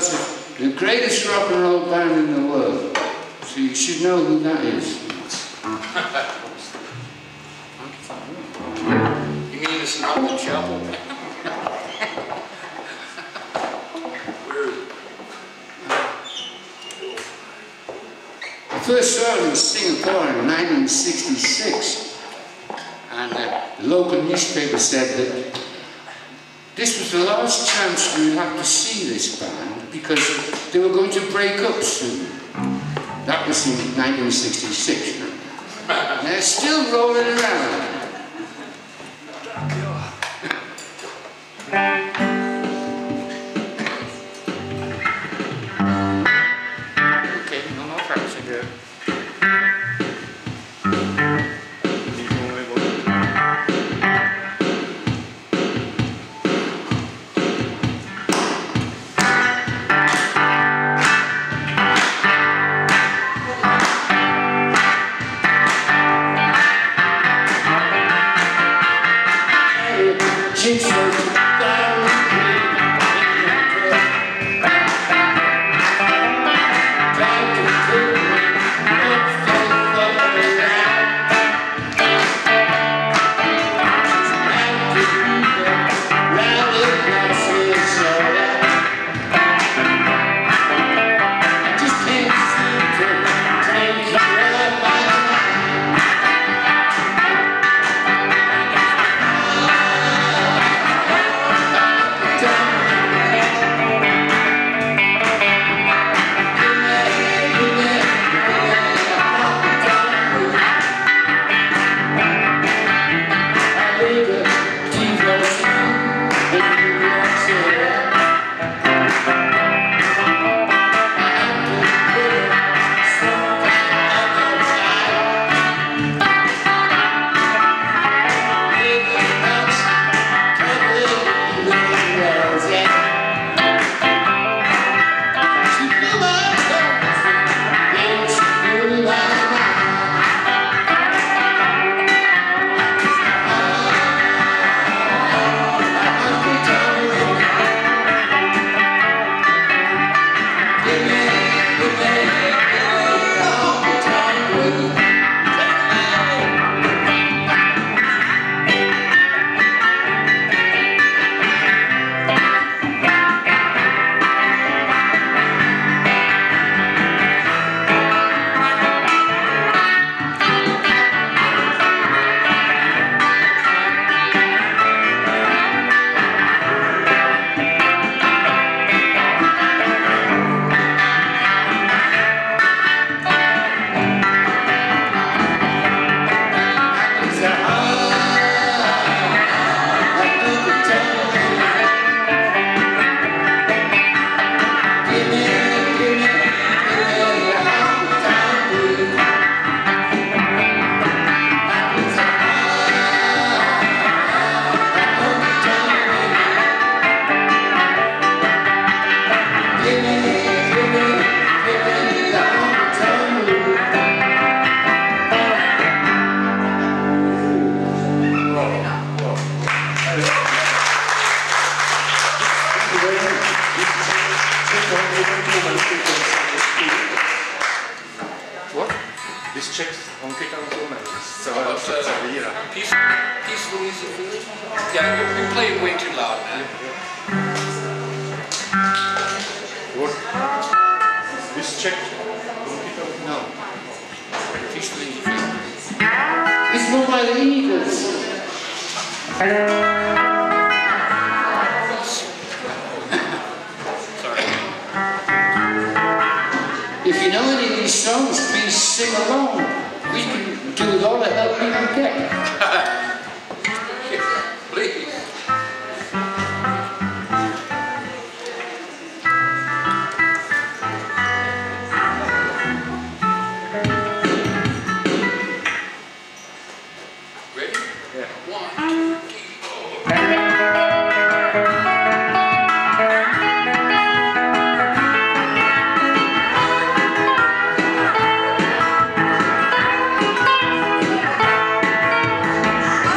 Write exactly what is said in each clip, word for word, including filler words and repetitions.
parts of the greatest rock and roll band in the world. So you should know who that is. You mean it's not the chapel? Where is it? I first saw him in Singapore in nineteen sixty-six, and uh, the local newspaper said that this was the last chance we would have to see this band because they were going to break up soon. That was in nineteen sixty-six. And they're still rolling around. What? This checks on Kickazone. So Oh, that's, uh, Peace, Peace Louisa Philly? Yeah, you're, you're playing way too loud, man. What? This check on Kickazone? No. Peace Louisa Philly. It's more by the Eagles. Sorry. If you know any of these songs, please sing along. We can do with all the help we can get. Please. Ready? Yeah. One, two, three, four. Thank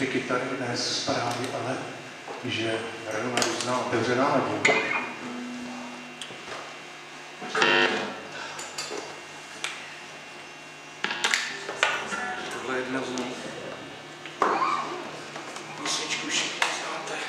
kytary dnes zprávy, ale že hraju na různá otevřená ledí. Tohle je jedna z nich. Písničku všichni znáte.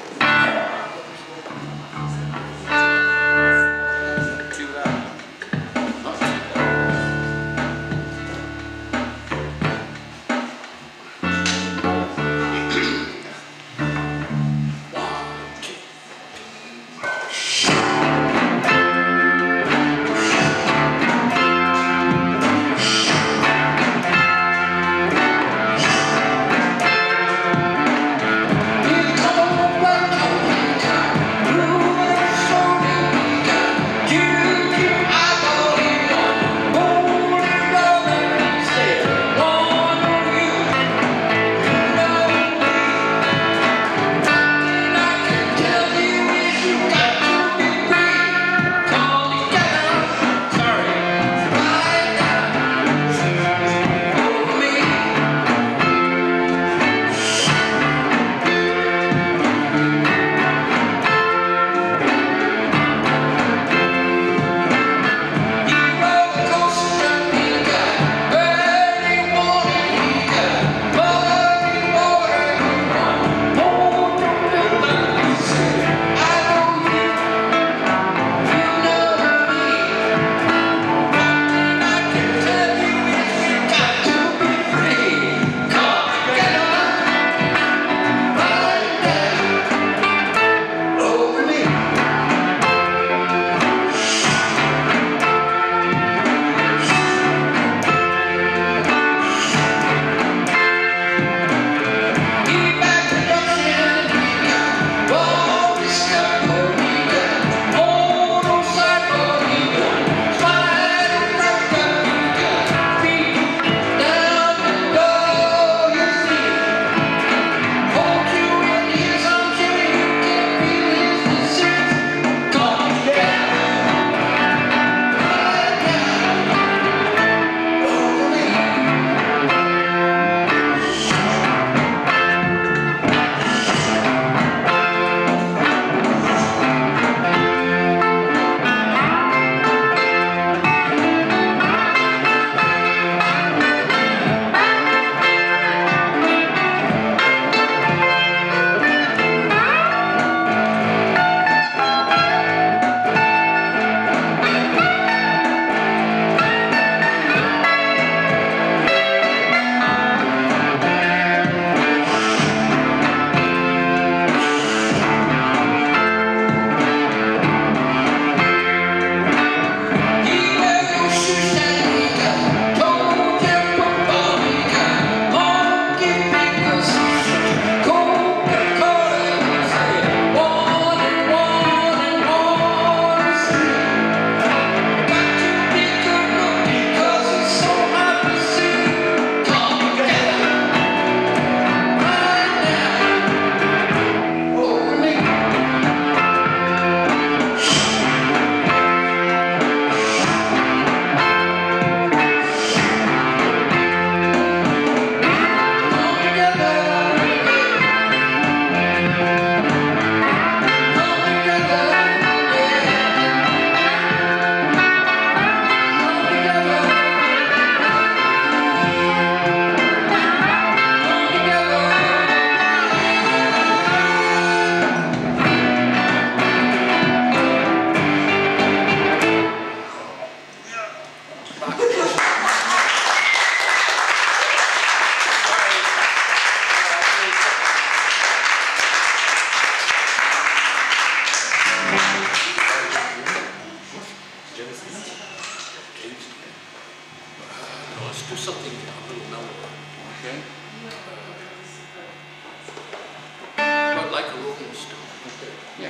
do something a little mellower. Okay. But like a Rolling Stone. Okay. Yeah.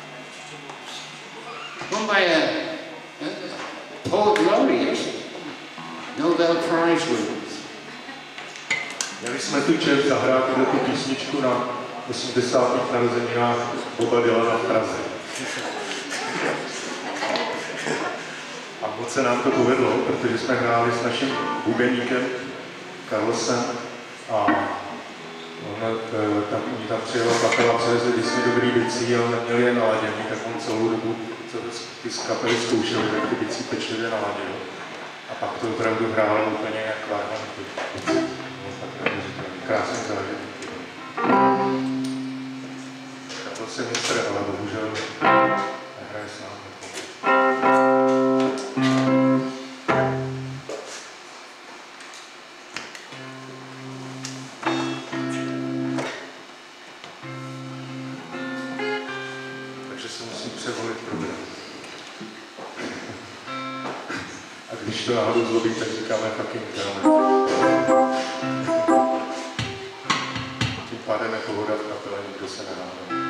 One by a, a poet laureate, Nobel Prize winners. Měli jsme tu čest zahrát tuto písničku na osmdesátých narozeninách Boba Dylana v Praze. A moc se nám to povedlo, protože jsme hráli s naším bubeníkem Carlosem a Ona, tam, oni tam přijela kapela, přivezli vždycky dobrý bicí, ale neměli je naladěný, tak on celou dobu, co ty z kapely zkoušeli, tak ty bicí pečlivě naladil. A pak to opravdu hrálo úplně jak varhanty. No, tak neuvěřitelný, krásný zážitek. To se mistr, ale bohužel nehraje s námi. Takže se musím převolit program. A když to náhodou zlobí, tak říkáme fucking hell. Tím pádem jako voda v kapele, nikdo se nehádá.